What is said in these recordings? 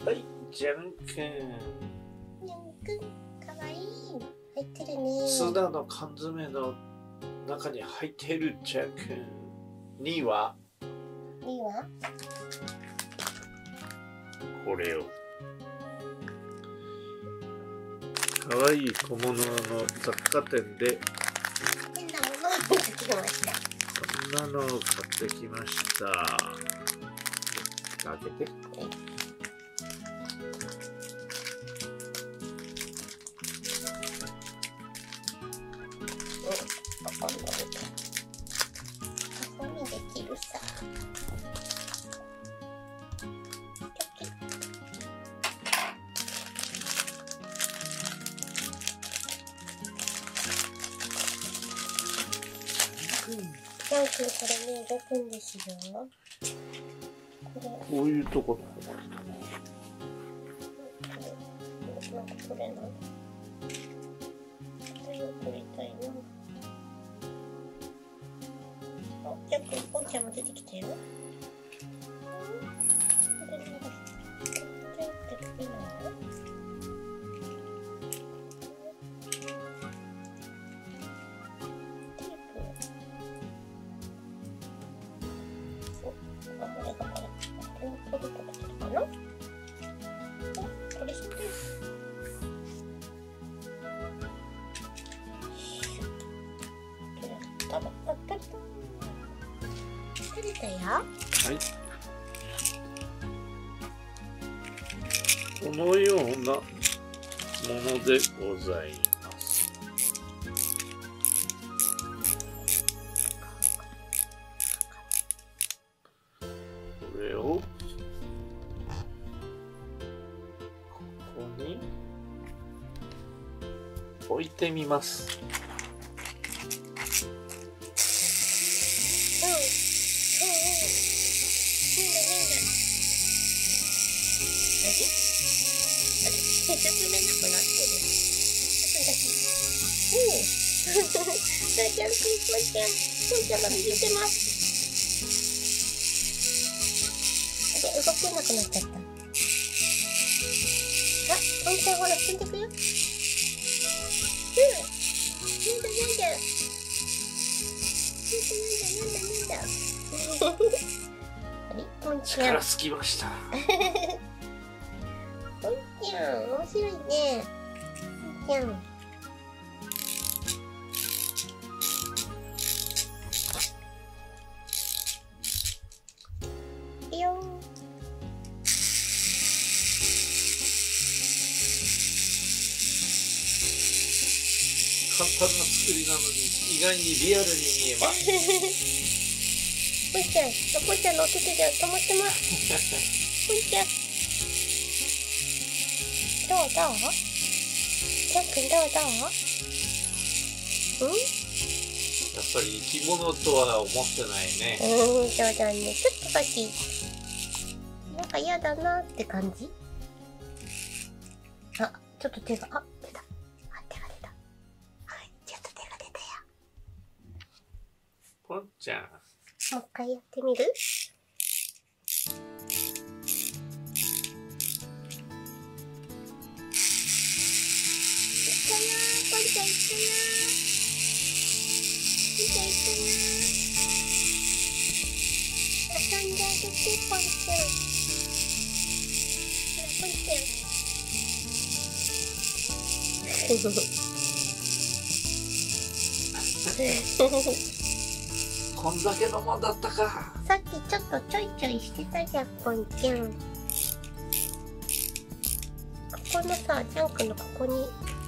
はい、ジャン君。 ジャン君、かわいい。入ってるね。 ツナの缶詰の中に入っているジャン君。2はこれを。かわいい小物の雑貨店で変なものを見つけました。 こんなのを買ってきました。開けて。 ここにハサミできるさ。ジャン君、これね、動くんですよ。 こういうところなんかこれなの。これを取りたいな。あ、ジャン君、ポンちゃんも出てきたよ。これなんか、ジャンって取れないの？テープ。あ、これがこれ。これを取るところかな？これして。取れたよ。 はい。このようなものでございます。これをここに置いてみます。 進めなくなってる。ジャン君、ポンちゃんが見てます。あれ、動けなくなっちゃった。あ、ポンちゃんほら、進んでくよ。なんだ。あれ、ポンちゃん。 力尽きました。 ポンちゃん、面白いね。ポンちゃん。いいよ。 簡単な作りなのに意外にリアルに見えます。 ポンちゃん、ポンちゃんのお手手で止まってます。ポンちゃん。どうジャン君、どうやっぱり生き物とは思ってないね。 そうだね。ちょっとさっき、なんか嫌だなって感じ。あ、ちょっと手が、あ、出た。手が出た。はい、ちょっと手が出たよ。 ポンちゃん。 もう一回やってみる？ポンちゃん行ったよ。ポンちゃん行ったよ。遊んであげて、ポンちゃん。ほら、ポンちゃん。 こんだけのもんだったか。 さっきちょっとちょいちょいしてたじゃん、ポンちゃん。ここのさ、ジャンクのここに。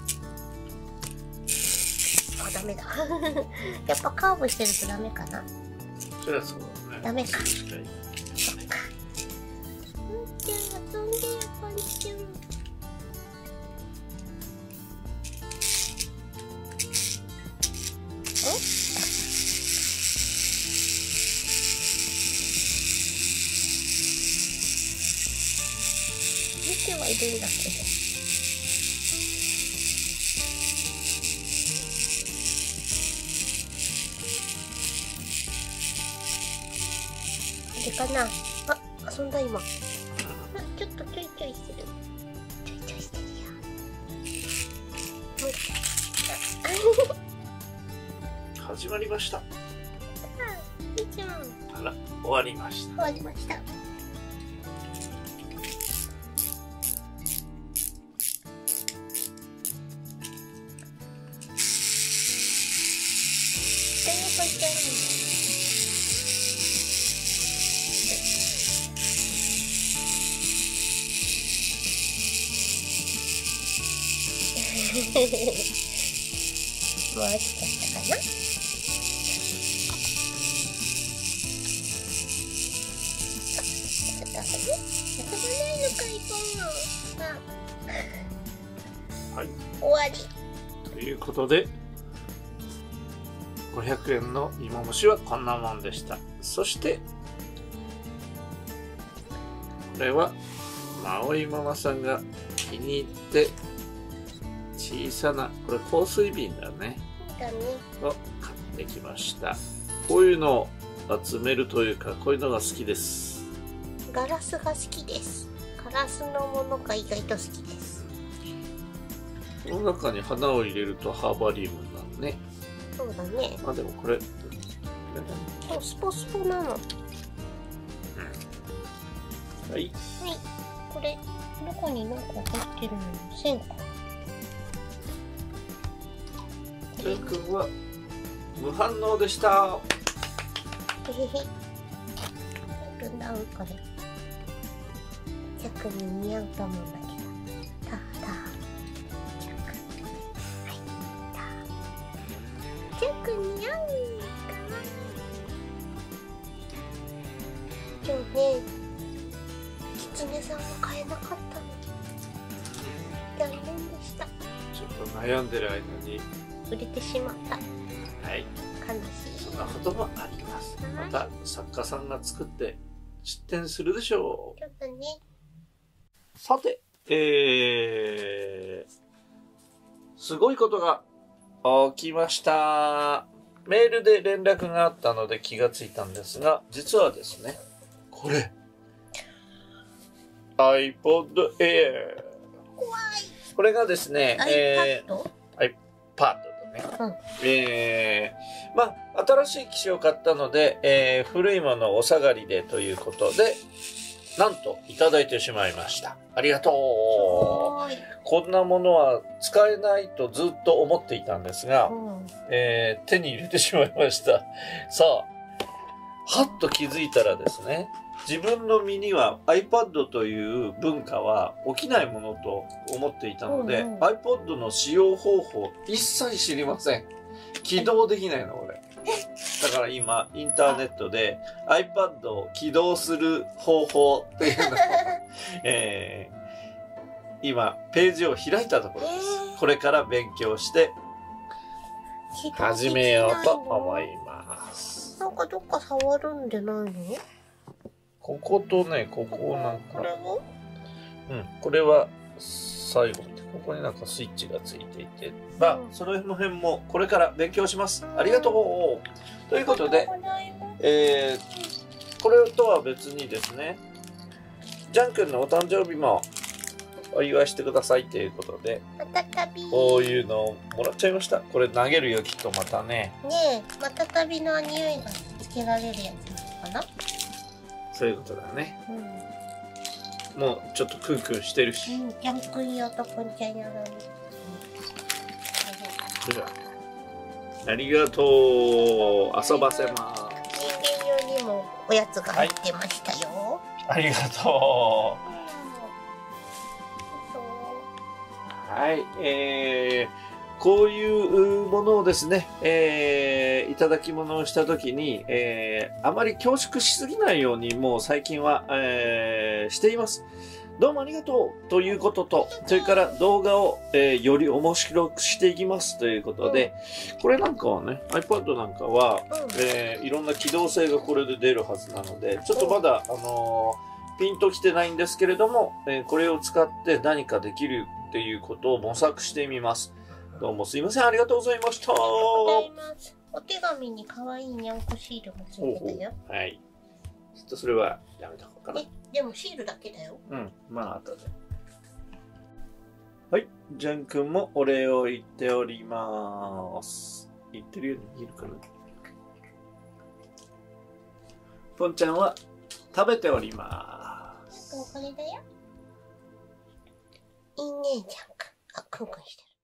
あ、ダメだ。やっぱカーブしてるとダメかな。 そりゃそうだね。 ダメか。 確かに。 そっか。ポンちゃん、遊んでよ、ポンちゃん。見てはいるんだけど。あれかなあ、遊んだ今。ちょっとちょいちょい。 ょいする。ちょいちょいしてるよ。 始まりました。 いいじゃん。 あら、終わりました。 終わりました。回しちゃったかな。 はい。 終わり。 ということで、500円の芋虫はこんなもんでした。そして、これは、マオイママさんが気に入って、小さな、これ香水瓶だね。 だね。 を買ってきました。こういうのを集めるというか、こういうのが好きです。 ガラスが好きです。ガラスのものが意外と好きです。 この中に花を入れるとハーバリウムになるね。 そうだね。 あ、でもこれ、 そう、スポスポなの。 はい。 はい。これ、中に何か入ってるのに線か。 ジャン君は無反応でした。 へへへ。ルンダウンこれ。ジャックに似合うと思うんだけど。タタ。ジャック。はい。タ。ジャック似合う。かわいい。今日ね、キツネさんは買えなかったの。残念でした。 ちょっと悩んでる間に売れてしまった。 はい。 悲しい。 そんなこともあります。また作家さんが作って出展するでしょう。 ちょっとね。 さて、すごいことが起きました。メールで連絡があったので気がついたんですが、実はですね、これ iPod Air。 怖い。 これがですね、iPad だね。まあ、新しい機種を買ったので、古いものをお下がりでということで、なんといただいてしまいました。ありがとう。こんなものは使えないとずっと思っていたんですが、手に入れてしまいました。さあ、はっと気づいたらですね、自分の身には iPad という文化は起きないものと思っていたので、iPod の使用方法一切知りません。起動できないの、俺。だから今、インターネットで iPad を起動する方法っていうのを、今、ページを開いたところです。これから勉強して始めようと思います。 なんかどっか触るんじゃないの？ こことね、ここなんか。 これも？ うん、これは最後にここになんかスイッチがついていて、まあ、その辺もこれから勉強します。ありがとう。ということで、これとは別にですね、ジャン君のお誕生日もお祝いしてくださいということで、こういうのをもらっちゃいました。これ投げるよ、きっとまたね。 ねえ、またたびの匂いがつけられるやつかな？ そういうことだね。もうちょっとクンクンしてるし。 ジャン君用とポンちゃん用の。 ありがとう。遊ばせます。 人間用にもおやつが入ってましたよ。 ありがとう。はい、こういうものをですね、いただき物をしたときに、あまり恐縮しすぎないようにもう最近は、しています。どうもありがとうということと、それから動画を、より面白くしていきますということで、これなんかはね、iPad なんかは、いろんな機動性がこれで出るはずなので、ちょっとまだ、ピンときてないんですけれども、これを使って何かできるっていうことを模索してみます。どうもすいません。ありがとうございました。 ありがとうございます。お手紙に可愛いにゃんこシールもついてたよ。 はい。ちょっとそれはやめとこうかな。 でもシールだけだよ。 うん、まあ後で。はい、ジャン君もお礼を言っております。言ってるように見えるかな。ポンちゃんは食べております。 これだよ。いいね、ジャン君。あ、クンクンしてる。